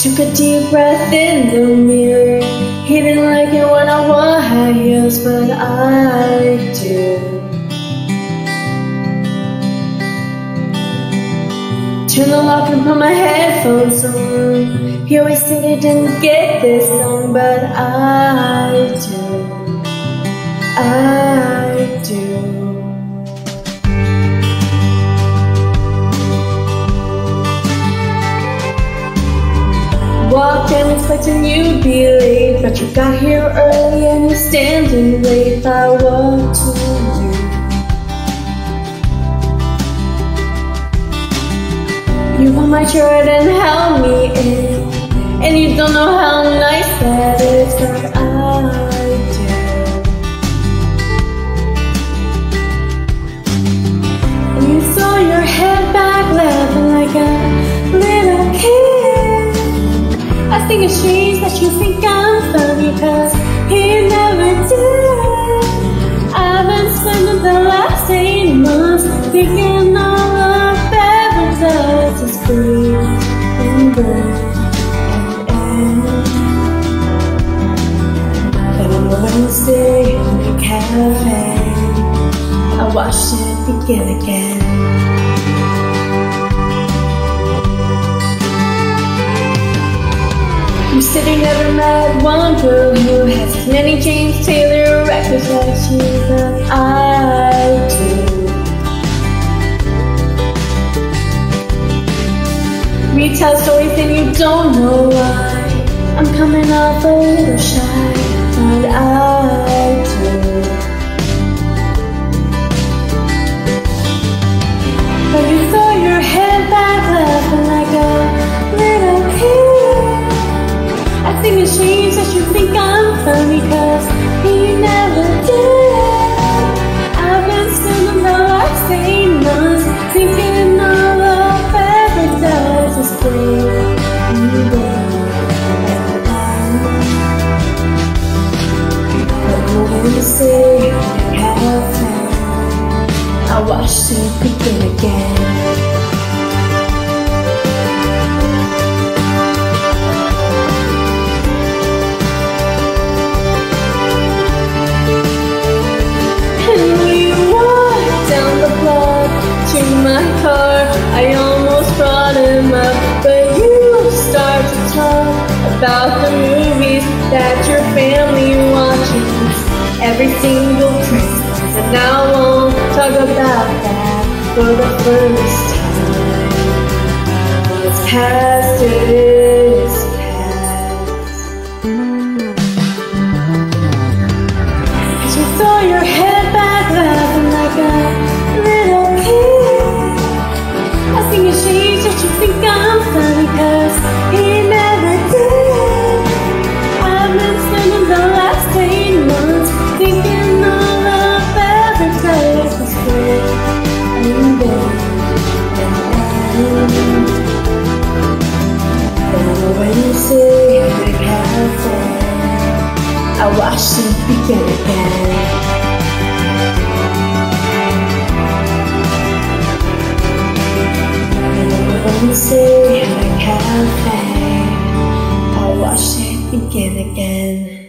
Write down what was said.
Took a deep breath in the mirror. He didn't like it when I wore high heels, but I do. Turn the lock and put my headphones on. He always said he didn't get this song, but I do. I do. Walked in expecting you'd be late, but you got here early and you're standing late. I walked to you. You pulled my shirt and held me in, and you don't know how nice that is, but I do. And you throw your head back laughing like a little kid. I think it's strange that you think I'm funny, cause he never did. I've been spending the last 8 months thinking all of paradise is free and good and Then on a Wednesday in the cafe, I watched it begin again. You said you never met one girl who has as many James Taylor records as you, but I do. Retell stories and you don't know why. I'm coming off a little shy, but I do. But you throw your head back laughing like a little kid. I think it's strange that you think I'm funny, cause he never did. I've been spending the last 8 months thinking all of paradise is free and good. But when you say in the cafe, I watched it begin again. My car, I almost brought him up, but you start to talk about the movies that your family watches every single Christmas, and I won't talk about that for the first time. What's past is past. As you throw your head back laughing like a little kid. I think it's strange that you think I'm funny, cause he never did. I've been spending the last 8 months thinking all of paradise is good and good and when you sit in the cafe, I watched it begin again. Say in a cafe, I'll watch it begin again.